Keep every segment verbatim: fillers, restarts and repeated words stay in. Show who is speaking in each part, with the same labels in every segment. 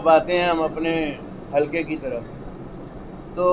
Speaker 1: अब आते हैं हम अपने हलके की तरफ। तो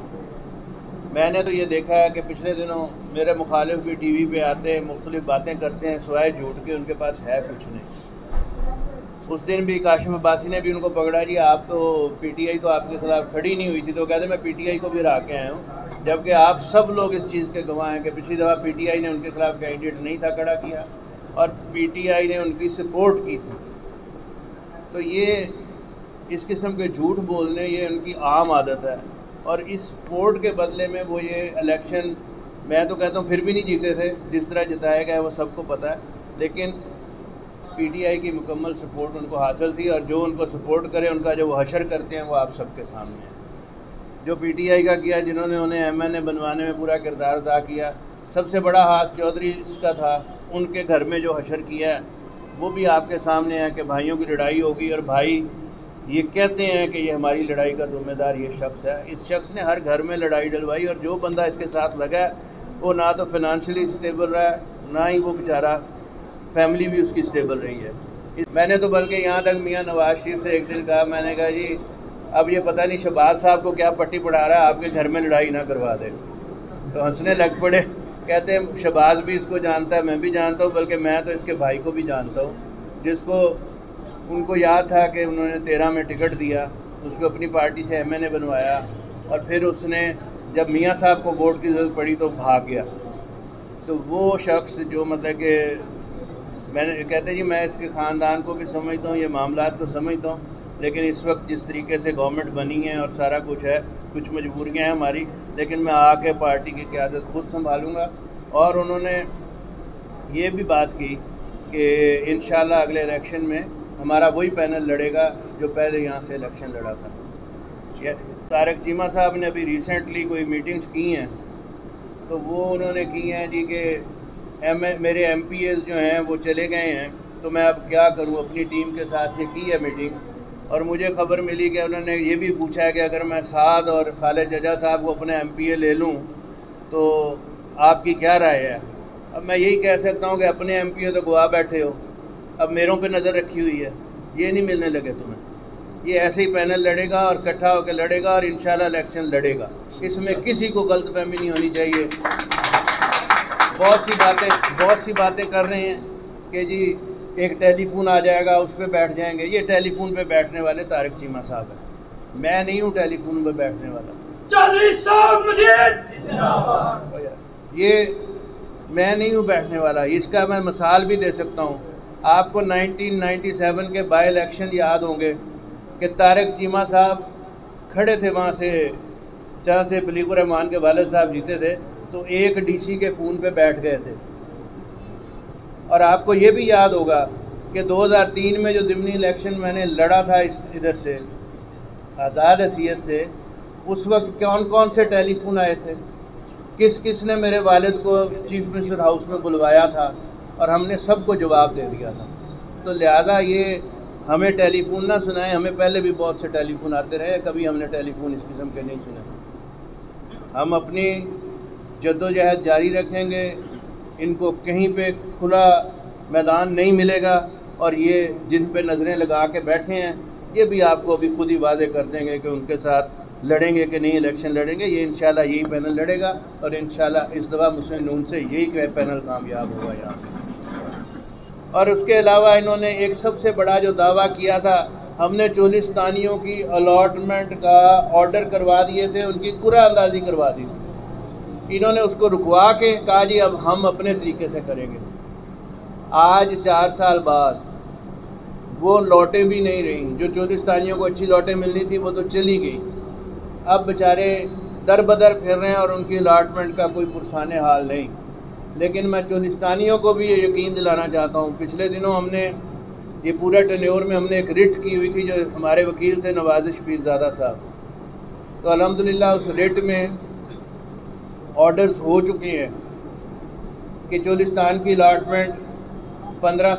Speaker 1: मैंने तो ये देखा है कि पिछले दिनों मेरे मुखालिफ भी टीवी पे आते हैं, मुख्तलिफ बातें करते हैं, सिवाय झूठ के उनके पास है कुछ नहीं। उस दिन भी काशिफ अब्बासी ने भी उनको पकड़ा, जी आप तो पीटीआई तो आपके खिलाफ खड़ी नहीं हुई थी, तो कहते मैं पीटीआई को भी हरा के आया हूँ, जबकि आप सब लोग इस चीज़ के गवाह हैं कि पिछली दफ़ा पीटीआई ने उनके खिलाफ कैंडिडेट नहीं था खड़ा किया और पीटीआई ने उनकी सपोर्ट की थी। तो ये इस किस्म के झूठ बोलने ये उनकी आम आदत है, और इस सपोर्ट के बदले में वो ये इलेक्शन, मैं तो कहता हूँ फिर भी नहीं जीते थे, जिस तरह जिताया गया वो सबको पता है, लेकिन पीटीआई की मुकम्मल सपोर्ट उनको हासिल थी, और जो उनको सपोर्ट करे उनका जो वो हशर करते हैं वो आप सबके सामने है। जो पीटीआई का किया, जिन्होंने उन्हें एमएनए बनवाने में पूरा किरदार अदा किया, सबसे बड़ा हाथ चौधरी का था, उनके घर में जो हशर किया है वो भी आपके सामने है कि भाइयों की लड़ाई होगी, और भाई ये कहते हैं कि ये हमारी लड़ाई का ज़िम्मेदार ये शख्स है। इस शख्स ने हर घर में लड़ाई डलवाई, और जो बंदा इसके साथ लगा है वो ना तो फिनंशियली स्टेबल रहा है, ना ही वो बेचारा फैमिली भी उसकी स्टेबल रही है। मैंने तो बल्कि यहाँ तक मियाँ नवाज शरीफ से एक दिन कहा, मैंने कहा जी अब ये पता नहीं शहबाज साहब को क्या पट्टी पढ़ा रहा है, आपके घर में लड़ाई ना करवा दे। तो हंसने लग पड़े, कहते हैं शहबाज भी इसको जानता है, मैं भी जानता हूँ, बल्कि मैं तो इसके भाई को भी जानता हूँ, जिसको उनको याद था कि उन्होंने तेरह में टिकट दिया, उसको अपनी पार्टी से एमएनए बनवाया, और फिर उसने जब मियाँ साहब को वोट की ज़रूरत पड़ी तो भाग गया। तो वो शख्स जो मतलब कि मैंने कहते जी मैं इसके ख़ानदान को भी समझता हूँ, ये मामलात को समझता हूँ, लेकिन इस वक्त जिस तरीके से गवर्नमेंट बनी है और सारा कुछ है, कुछ मजबूरियाँ हैं हमारी, लेकिन मैं आके पार्टी की क़यादत ख़ुद संभालूँगा। और उन्होंने ये भी बात की कि इंशाल्लाह अगले इलेक्शन में हमारा वही पैनल लड़ेगा जो पहले यहाँ से इलेक्शन लड़ा था। तारक चीमा साहब ने अभी रिसेंटली कोई मीटिंग्स की हैं, तो वो उन्होंने की हैं जी कि एम मेरे एम पी एज़ जो हैं वो चले गए हैं, तो मैं अब क्या करूँ, अपनी टीम के साथ ये की है मीटिंग। और मुझे ख़बर मिली कि उन्होंने ये भी पूछा है कि अगर मैं साद और खालिद जजा साहब को अपने एम पी ए ले लूँ तो आपकी क्या राय है। अब मैं यही कह सकता हूँ कि अपने एम पी ए तो गवा बैठे हो, अब मेरों पे नज़र रखी हुई है, ये नहीं मिलने लगे तुम्हें। ये ऐसे ही पैनल लड़ेगा और इकट्ठा होकर लड़ेगा और इंशाल्लाह इलेक्शन लड़ेगा, इसमें किसी को गलतफहमी नहीं होनी चाहिए। बहुत सी बातें बहुत सी बातें कर रहे हैं कि जी एक टेलीफोन आ जाएगा उस पर बैठ जाएंगे। ये टेलीफोन पे बैठने वाले तारक चीमा साहब हैं, मैं नहीं हूँ टेलीफोन पे बैठने वाला। चौधरी साहब मुझे ये मैं नहीं हूँ बैठने वाला। इसका मैं मिसाल भी दे सकता हूँ। आपको नाइनटीन नाइंटी सेवन के बाई इलेक्शन याद होंगे कि तारक चीमा साहब खड़े थे वहाँ से, जहाँ से बलीगुर रहमान के वालिद साहब जीते थे, तो एक डीसी के फ़ोन पे बैठ गए थे। और आपको ये भी याद होगा कि दो हज़ार तीन में जो ज़िमनी इलेक्शन मैंने लड़ा था इस इधर से आज़ाद हैसियत से, उस वक्त कौन कौन से टेलीफोन आए थे, किस किस ने मेरे वालिद को चीफ मिनिस्टर हाउस में बुलवाया था, और हमने सबको जवाब दे दिया था। तो लिहाजा ये हमें टेलीफोन ना सुनाएं, हमें पहले भी बहुत से टेलीफोन आते रहे, कभी हमने टेलीफोन इस किस्म के नहीं सुने। हम अपनी जद्दोजहद जारी रखेंगे, इनको कहीं पे खुला मैदान नहीं मिलेगा, और ये जिन पे नज़रें लगा के बैठे हैं ये भी आपको अभी खुद ही वादे कर देंगे कि उनके साथ लड़ेंगे कि नहीं इलेक्शन लड़ेंगे। ये इंशाल्लाह यही पैनल लड़ेगा, और इंशाल्लाह इस दफ़ा मुस्लिम नून से यही पैनल कामयाब होगा यहाँ से। और उसके अलावा इन्होंने एक सबसे बड़ा जो दावा किया था, हमने चोलिस्तानियों की अलॉटमेंट का ऑर्डर करवा दिए थे, उनकी कुरा अंदाजी करवा दी थी। इन्होंने उसको रुकवा के कहा जी अब हम अपने तरीके से करेंगे। आज चार साल बाद वो लौटें भी नहीं रही, जो चोलिस्तानियों को अच्छी लौटें मिलनी थी वो तो चली गई। अब बेचारे दर बदर फिर रहे हैं और उनकी अलॉटमेंट का कोई पुरसाने हाल नहीं। लेकिन मैं चोलिस्तानियों को भी ये यकीन दिलाना चाहता हूँ, पिछले दिनों हमने ये पूरा टेन्योर में हमने एक रिट की हुई थी, जो हमारे वकील थे नवाज़िश पीरज़ादा साहब, तो अल्हम्दुलिल्लाह उस रिट में ऑर्डर्स हो चुके हैं कि चोलिस्तान की अलॉटमेंट पंद्रह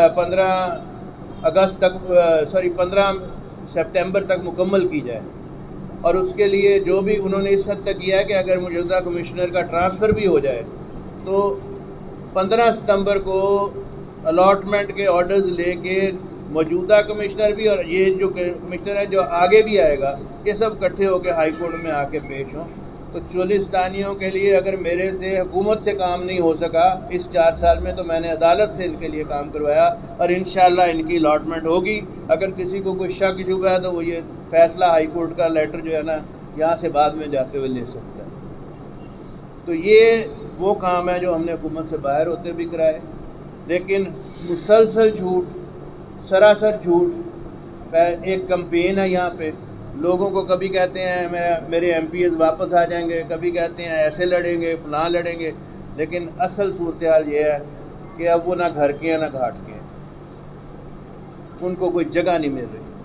Speaker 1: पंद्रह अगस्त तक सॉरी पंद्रह सितंबर तक मुकम्मल की जाए। और उसके लिए जो भी उन्होंने इस हद तक किया है कि अगर मौजूदा कमिश्नर का ट्रांसफ़र भी हो जाए तो पंद्रह सितंबर को अलॉटमेंट के ऑर्डर्स लेके मौजूदा कमिश्नर भी और ये जो कमिश्नर है जो आगे भी आएगा, ये सब इकट्ठे होकर हाई कोर्ट में आके पेश हों। तो चोलिस्तानियों के लिए अगर मेरे से हुकूमत से काम नहीं हो सका इस चार साल में, तो मैंने अदालत से इनके लिए काम करवाया और इंशाअल्लाह इनकी अलॉटमेंट होगी। अगर किसी को कोई शक शुबा है तो वो ये फैसला हाई कोर्ट का लेटर जो है ना यहाँ से बाद में जाते हुए ले सकता है। तो ये वो काम है जो हमने हुकूमत से बाहर होते भी कराए, लेकिन मुसलसल झूठ, सरासर झूठ। एक कैंपेन है यहाँ पे, लोगों को कभी कहते हैं मैं मेरे एम पी एस वापस आ जाएंगे, कभी कहते हैं ऐसे लड़ेंगे फलां लड़ेंगे, लेकिन असल सूरत हाल ये है कि अब वो ना घर के हैं ना घाट के हैं, उनको कोई जगह नहीं मिल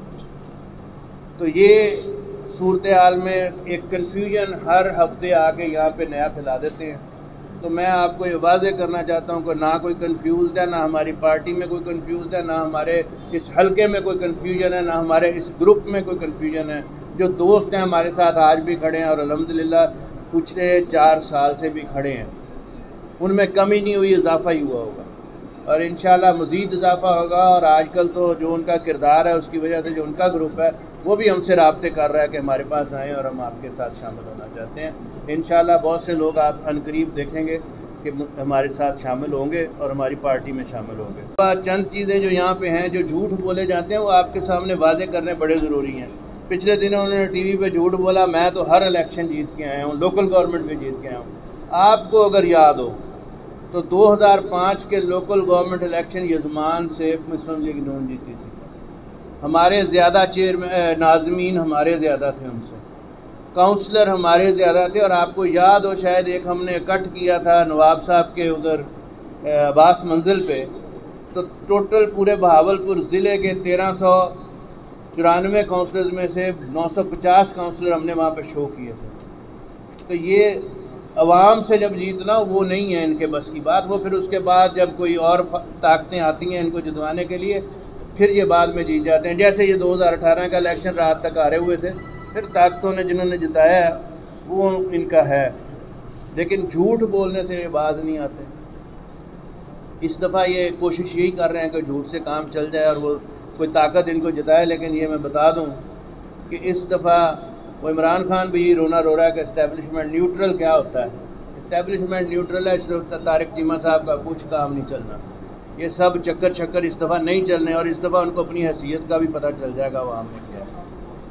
Speaker 1: रही। तो ये सूरत हाल में एक कन्फ्यूजन हर हफ्ते आके यहाँ पे नया फैला देते हैं। तो मैं आपको ये वाज़े करना चाहता हूँ कि ना कोई कन्फ्यूज़ है, ना हमारी पार्टी में कोई कन्फ्यूज़ है, ना हमारे इस हलके में कोई कन्फ्यूजन है, ना हमारे इस ग्रुप में कोई कन्फ्यूजन है। जो दोस्त हैं हमारे साथ आज भी खड़े हैं और अल्हम्दुलिल्लाह पिछले चार साल से भी खड़े हैं, उनमें कमी नहीं हुई, इजाफा ही हुआ होगा और इंशाल्लाह मज़ीद इजाफा होगा। और आजकल तो जो उनका किरदार है उसकी वजह से जो उनका ग्रुप है वो भी हमसे राब्ते कर रहा है कि हमारे पास आएँ और हम आपके साथ शामिल होना चाहते हैं। इंशाल्लाह बहुत से लोग आप अनकरीब देखेंगे कि हमारे साथ शामिल होंगे और हमारी पार्टी में शामिल होंगे। चंद चीज़ें जो यहाँ पे हैं, जो झूठ बोले जाते हैं, वो आपके सामने वाजे करने बड़े ज़रूरी हैं। पिछले दिनों उन्होंने टीवी पे झूठ बोला मैं तो हर इलेक्शन जीत के आया हूँ, लोकल गवर्नमेंट भी जीत के आया हूँ। आपको अगर याद हो तो दो हज़ार पाँच के लोकल गवर्नमेंट इलेक्शन यजमान से मुस्लिम लीग नून जीती थी। हमारे ज़्यादा चेयरमैन नाज़मीन हमारे ज़्यादा थे, उनसे काउंसलर हमारे ज़्यादा थे। और आपको याद हो शायद एक हमने कट किया था नवाब साहब के उधर अब्बास मंजिल पे, तो टोटल पूरे बहावलपुर ज़िले के तेरह सौ चौरानवे काउंसलर्स में से नौ सौ पचास काउंसलर हमने वहाँ पे शो किए थे। तो ये अवाम से जब जीतना वो नहीं है इनके बस की बात। वो फिर उसके बाद जब कोई और ताकतें आती हैं इनको जितवाने के लिए, फिर ये बाद में जीत जाते हैं। जैसे ये दो हज़ार अठारह का इलेक्शन रात तक हारे हुए थे, फिर ताकतों ने जिन्होंने जिताया वो इनका है, लेकिन झूठ बोलने से ये बाज नहीं आते। इस दफ़ा ये कोशिश यही कर रहे हैं कि झूठ से काम चल जाए और वो कोई ताकत इनको जिताए। लेकिन ये मैं बता दूं कि इस दफ़ा वो इमरान खान भी रोना रो रहा है कि इस्टेब्लिशमेंट न्यूट्रल क्या होता है। इस्टेब्लिशमेंट न्यूट्रल है, इस तारिक चीमा साहब का कुछ काम नहीं चलना। ये सब चक्कर चक्कर इस दफ़ा नहीं चलने और इस दफ़ा उनको अपनी हैसियत का भी पता चल जाएगा आवाम में क्या है।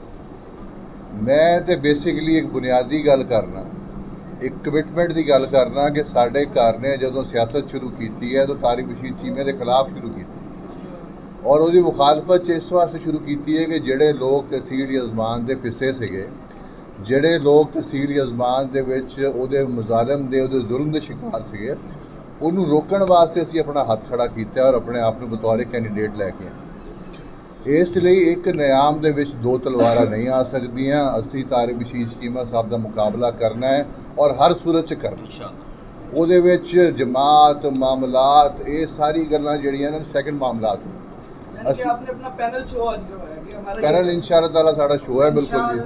Speaker 2: मैं तो बेसिकली एक बुनियादी गल करना, एक कमिटमेंट की गल करना कि साढ़े घर ने जो सियासत शुरू की है तो तारिक रशीद चीमे के खिलाफ शुरू की और उसकी मुखालफत इस वास्ते शुरू की है कि जोड़े लोग तहसील यजमान के पिस्से से, जोड़े लोग तहसील यजमान के मुजालम के जुल्म के शिकार से, उन्होंने रोकने वास्ते असी अपना हथ खड़ा किया और अपने आप को बतौर कैंडीडेट लैके आए। इसलिए एक नियाम दे विच दो तलवारां नहीं आ सकदियां। असी तारिक रशीद चीमा साहब का मुकाबला करना है और हर सूरत च करना। उहदे विच जमात मामलात ये सारी गल्लां जिहड़ियां ने सैकेंड मामलात ने।
Speaker 3: आपने अपना पैनल शो आज करवाया कि हमारा
Speaker 2: पैनल इंशाअल्लाह ताला साडा शो है बिल्कुल जी।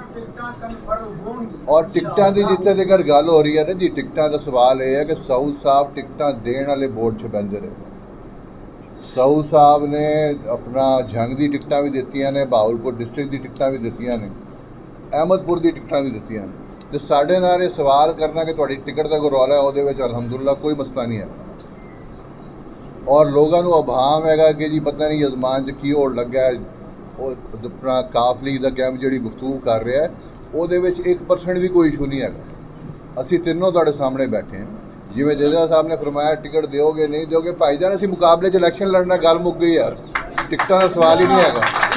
Speaker 2: और टिकटां की जिथे तक गल हो रही है ना जी, टिकटां का सवाल यह है कि साउद साहब टिकटां देने वाले बोर्ड च बंद रहे। साउद साहब ने अपना जंग की टिकटां भी दित्तियां ने, बहावलपुर डिस्ट्रिक्ट की टिकटां भी दित्तियां ने, अहमदपुर की टिकटां भी दित्तियां ने। तो साढ़े नाल सवाल करना कि तुहाडी टिकट का कोई रौला है, उहदे विच अलहमदुलिल्लाह कोई मसला नहीं है। और लोगों को अभाम है कि जी पता नहीं यजमान च की होड़ लगा है, अपना काफ लीग का कैंप जी गुफ्तगू कर रहा है, वो एक परसेंट भी कोई इशू नहीं है। असी तीनों तुहाडे सामने बैठे हैं, जिवें जजेला साहब ने फरमाया टिकट दोगे नहीं दोगे, भाईजान असी मुकाबले च इलैक्शन लड़ना, गल मुक गई यार, टिकटां का सवाल ही नहीं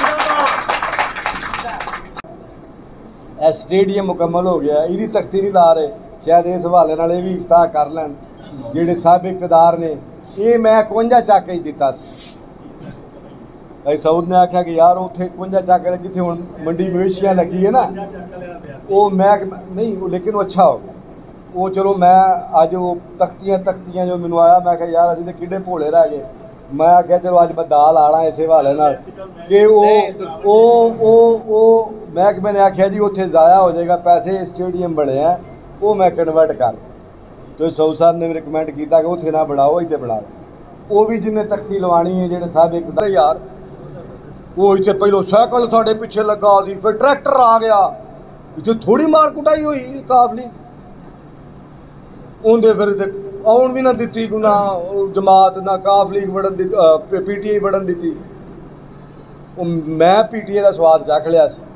Speaker 2: है।
Speaker 4: स्टेडियम मुकम्मल हो गया, इहदी तख्ती नहीं ला रहे, शायद इस हवाले नाल भी इफ्ताह कर लैन जिहड़े साबिक इक़तदार ने। ये मैं इकवंजा चक ही दिता सी। साउद ने आख्या कि यार उत्थे इकवंजा चक जिथे हुण मंडी मवेशियां लगी है ना, वो मैं नहीं, लेकिन वो अच्छा हो वो। चलो मैं अज वो तख्तियां तख्तियां जो मैनू आया, मैं यार असीं तो किड्डे भोले रह गए। मैं आख्या चलो अज मैं दाल आना इस हवाले नाल कि वो महकमे ने आख्या जी उत्थे ज़ाया हो जाएगा, पैसे स्टेडियम बने हैं वो मैं कन्वर्ट कर। तो साउद साहब ने रिकमेंड किया कि उत्थे ना बनाओ, इत्थे बनाओ। वो भी जिन्हें तख्ती लवानी है, जो साहब एक यार ਉਹ ਇੱਥੇ ਪਹਿਲੋਂ ਸਾਈਕਲ ਸਾਡੇ ਪਿੱਛੇ ਲੱਗਾ ਸੀ, ਫਿਰ ਟਰੈਕਟਰ ਆ ਗਿਆ, ਇੱਥੇ ਥੋੜੀ ਮਾਰ ਕੁਟਾਈ ਹੋਈ ਕਾਫਲੀ। ਉਹਦੇ ਫਿਰ ਇੱਥੇ ਆਉਣ ਵੀ ਨਾ ਦਿੱਤੀ, ਨਾ ਜਮਾਤ ਨਾ ਕਾਫਲੀ ਵੜਨ ਦਿੱਤੀ, ਪੀ ਟੀ ਆਈ ਵੜਨ ਦਿੱਤੀ। ਉਹ ਮੈਂ ਪੀ ਟੀ ਆਈ ਦਾ ਸਵਾਦ ਚੱਖ ਲਿਆ ਸੀ।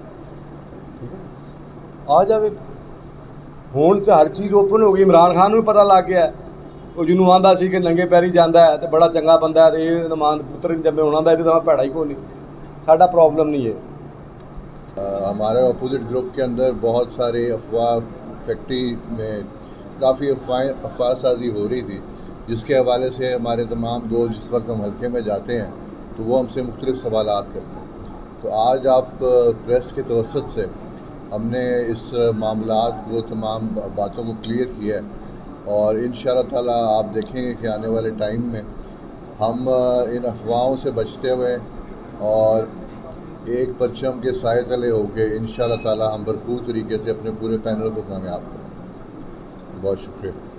Speaker 4: ਆ ਜਾਵੇ ਹੁਣ ਤਾਂ ਹਰ ਚੀਜ਼ ਓਪਨ ਹੋ ਗਈ। ਇਮਰਾਨ ਖਾਨ ਨੂੰ ਵੀ ਪਤਾ ਲੱਗ ਗਿਆ, ਉਹ ਜਿਹਨੂੰ ਆਂਦਾ ਸੀ ਕਿ ਨੰਗੇ ਪੈਰੀ ਜਾਂਦਾ है तो बड़ा चंगा बंदा है, तो ये नमान पुत्र नहीं जमे होना, ये तो भैड़ा ही को नहीं, साडा प्रॉब्लम नहीं है।
Speaker 2: आ, हमारे अपोजिट ग्रुप के अंदर बहुत सारे अफवाह, फैक्ट्री में काफ़ी अफवाहें अफवाहसाजी हो रही थी, जिसके हवाले से हमारे तमाम दोस्त जिस वक्त हम हल्के में जाते हैं तो वो हमसे मुख्तलिफ सवालात करते हैं। तो आज आप प्रेस के तवसत से हमने इस मामलात को, तमाम बातों को क्लियर किया है, और इंशाअल्लाह ताला आप देखेंगे कि आने वाले टाइम में हम इन अफवाहों से बचते हुए और एक परचम के साए तले होकर इंशाअल्लाह ताला हम भरपूर तरीके से अपने पूरे पैनल को कामयाब करें। बहुत शुक्रिया।